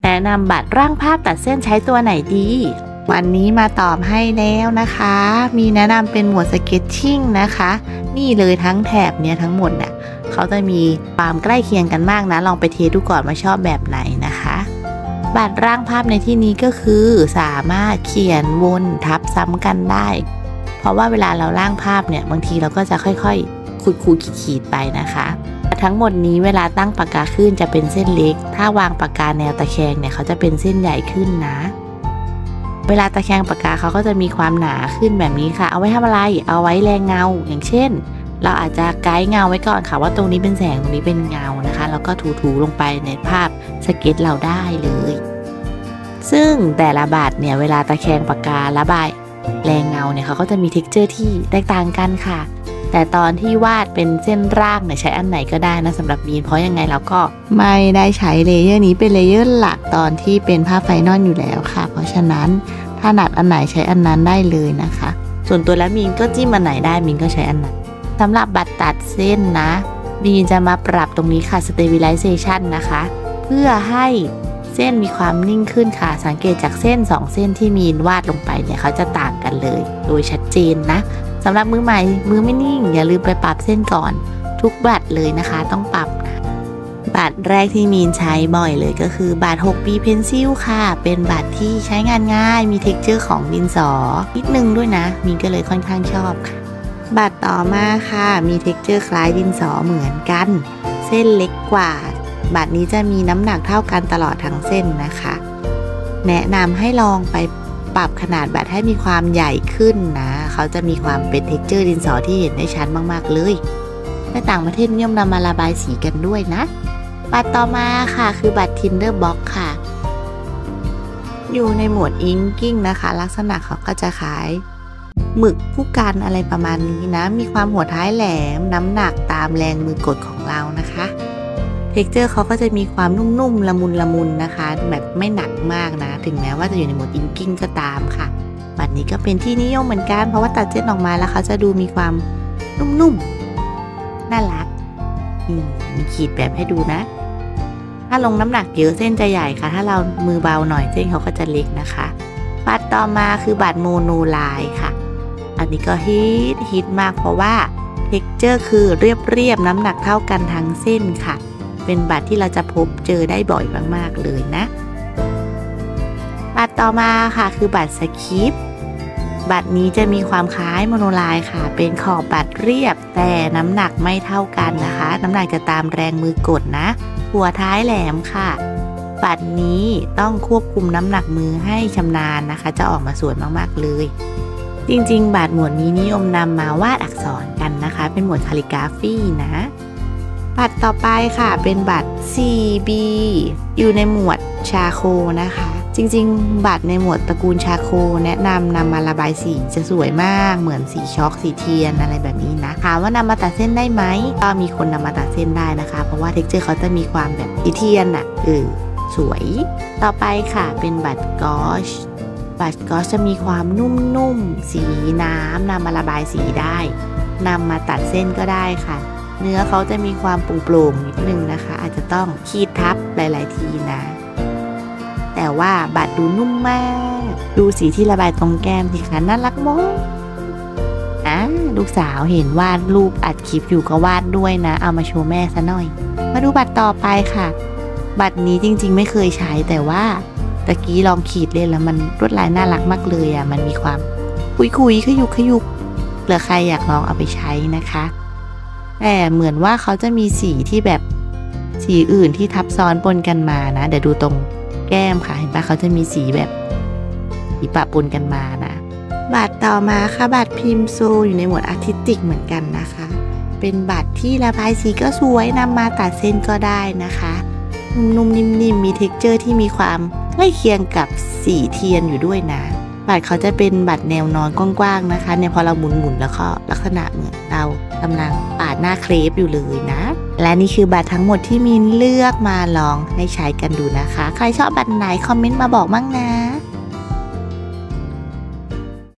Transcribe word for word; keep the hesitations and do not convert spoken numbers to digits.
แนะนำบัตรร่างภาพตัดเส้นใช้ตัวไหนดีวันนี้มาตอบให้แล้วนะคะมีแนะนำเป็นหมวดสเก็ตชิ่งนะคะนี่เลยทั้งแถบเนี้ยทั้งหมดเนี่ยเขาจะมีความใกล้เคียงกันมากนะลองไปเทสดูก่อนว่าชอบแบบไหนนะคะบัตรร่างภาพในที่นี้ก็คือสามารถเขียนวนทับซ้ำกันได้เพราะว่าเวลาเราร่างภาพเนี่ยบางทีเราก็จะค่อยๆขูดๆขีดๆไปนะคะทั้งหมดนี้เวลาตั้งปากกาขึ้นจะเป็นเส้นเล็กถ้าวางปากกาแนวตะแคงเนี่ยเขาจะเป็นเส้นใหญ่ขึ้นนะเวลาตะแคงปากกาเขาก็จะมีความหนาขึ้นแบบนี้ค่ะเอาไว้ทำอะไรเอาไว้แรงเงาอย่างเช่นเราอาจจะไกด์เงาไว้ก่อนค่ะว่าตรงนี้เป็นแสงตรงนี้เป็นเงานะคะแล้วก็ถูๆลงไปในภาพสเก็ตเราได้เลยซึ่งแต่ละบาทเนี่ยเวลาตะแคงปากการะบายแรงเงาเนี่ยเขาก็จะมีเท็กเจอร์ที่แตกต่างกันค่ะแต่ตอนที่วาดเป็นเส้นร่างเนี่ยใช้อันไหนก็ได้นะสำหรับมีนเพราะยังไงเราก็ไม่ได้ใช้เลเยอร์นี้เป็นเลเยอร์หลักตอนที่เป็นภาพไฟนอลอยู่แล้วค่ะเพราะฉะนั้นถ้าหนัดอันไหนใช้อันนั้นได้เลยนะคะส่วนตัวแล้วมีนก็จิ้มอันไหนได้มีนก็ใช้อันนั้นสำหรับบัตรตัดเส้นนะมีนจะมาปรับตรงนี้ค่ะ stabilization นะคะเพื่อให้เส้นมีความนิ่งขึ้นค่ะสังเกตจากเส้นสองเส้นที่มีนวาดลงไปเนี่ยเขาจะต่างกันเลยโดยชัดเจนนะสำหรับมือใหม่มือไม่นิ่งอย่าลืมไปปรับเส้นก่อนทุกบัตรเลยนะคะต้องปรับนะบัตรแรกที่มีนใช้บ่อยเลยก็คือบัตร หก บี Pencil ค่ะเป็นบัตรที่ใช้งานง่ายมีเท็กเจอร์ของดินสอนิดนึงด้วยนะมีนก็เลยค่อนข้างชอบค่ะบัตรต่อมาค่ะมีเท็กเจอร์คล้ายดินสอเหมือนกันเส้นเล็กกว่าบัตรนี้จะมีน้ำหนักเท่ากันตลอดทั้งเส้นนะคะแนะนำให้ลองไปปรับขนาดบัตรให้มีความใหญ่ขึ้นนะเขาจะมีความเป็นเท็กเจอร์ดินสอที่เห็นได้ชัดมากๆเลยในต่างประเทศนิยมนำมาระบายสีกันด้วยนะบัตรต่อมาค่ะคือบัตร Tinderbox ค่ะอยู่ในหมวด Inking นะคะลักษณะเขาก็จะคล้ายหมึกผู้กันอะไรประมาณนี้นะมีความหัวท้ายแหลมน้ำหนักตามแรงมือกดของเรานะคะเท็กเจอร์เขาก็จะมีความนุ่มๆละมุนละมุนนะคะแบบไม่หนักมากนะถึงแม้ว่าจะอยู่ในโหมด Inking ก็ตามค่ะบัตรนี้ก็เป็นที่นิยมเหมือนกันเพราะว่าตัดเส้นออกมาแล้วเขาจะดูมีความนุ่มๆน่ารักมีขีดแบบให้ดูนะถ้าลงน้ำหนักเยอะเส้นจะใหญ่ค่ะถ้าเรามือเบาหน่อยเส้นเขาก็จะเล็กนะคะบัตรต่อมาคือบัตรโมโนไลน์ค่ะอันนี้ก็ฮิตฮิตมากเพราะว่าเท็กเจอร์คือเรียบเรียบน้ำหนักเท่ากันทั้งเส้นค่ะเป็นบัตรที่เราจะพบเจอได้บ่อยมากๆเลยนะบัตรต่อมาค่ะคือบัตรสคริปต์บัตรนี้จะมีความคล้ายโมโนไลน์ค่ะเป็นขอบบัตรเรียบแต่น้ำหนักไม่เท่ากันนะคะน้ำหนักจะตามแรงมือกดนะหัวท้ายแหลมค่ะบัตรนี้ต้องควบคุมน้ำหนักมือให้ชำนาญนะคะจะออกมาสวยมากๆเลยจริงๆบัตรหมวดนี้นิยมนำมาวาดอักษรกันนะคะเป็นหมวดคาลิกราฟีนะบัตรต่อไปค่ะเป็นบัตร ซี บี อยู่ในหมวดชาโคนะคะจริงๆบัตรในหมวดตระกูลชาโคแนะนำนำมาระบายสีจะสวยมากเหมือนสีช็อกสีเทียนอะไรแบบนี้นะถามว่านำมาตัดเส้นได้ไหมก็มีคนนำมาตัดเส้นได้นะคะเพราะว่าเท็กเจอร์เขาจะมีความแบบสีเทียนอะเออสวยต่อไปค่ะเป็นบัตรกอชบัตรกอชจะมีความนุ่มๆสีน้ำนำมาระบายสีได้นำมาตัดเส้นก็ได้ค่ะเนื้อเขาจะมีความโปร่งๆนิดนึงนะคะอาจจะต้องขีดทับหลายๆทีนะแต่ว่าบัตรดูนุ่มมากดูสีที่ระบายตรงแก้มสิคะน่ารักมากอ่ะลูกสาวเห็นวาดรูปอัดคลิปอยู่ก็วาดด้วยนะเอามาโชว์แม่ซะหน่อยมาดูบัตรต่อไปค่ะบัตรนี้จริงๆไม่เคยใช้แต่ว่าตะกี้ลองขีดเล่นแล้วมันลวดลายน่ารักมากเลยอ่ะมันมีความคุยๆขยุกขยุกเผื่อใครอยากลองเอาไปใช้นะคะแต่เหมือนว่าเขาจะมีสีที่แบบสีอื่นที่ทับซ้อนปนกันมานะเดี๋ยวดูตรงแก้มค่ะเห็นปะเขาจะมีสีแบบสีปะปนกันมานะบัตรต่อมาค่ะบัตรพิมพ์โซอยู่ในหมวดอาร์ติสติกเหมือนกันนะคะเป็นบัตรที่ระบายสีก็สวยนำมาตัดเส้นก็ได้นะคะนุ่มๆนิ่มๆมีเท็กเจอร์ที่มีความใกล้เคียงกับสีเทียนอยู่ด้วยนะบัตรเขาจะเป็นบัตรแนวนอนกว้างๆนะคะเนี่ยพอเราหมุนๆแล้วก็ลักษณะเหมือนเรากำลังปาดหน้าเครปอยู่เลยนะและนี่คือบัตรทั้งหมดที่มินเลือกมาลองให้ใช้กันดูนะคะใครชอบบัตรไหนคอมเมนต์มาบอกมั่งนะ